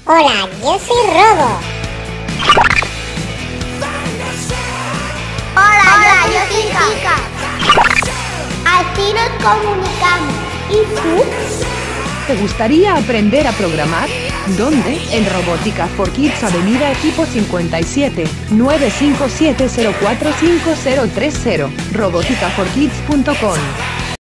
Hola, yo soy Robo. Hola, yo soy Kika. Así nos comunicamos. ¿Y tú? ¿Te gustaría aprender a programar? ¿Dónde? En Robótica for Kids, Avenida Equipo 57, 957-045030, roboticaforkids.com.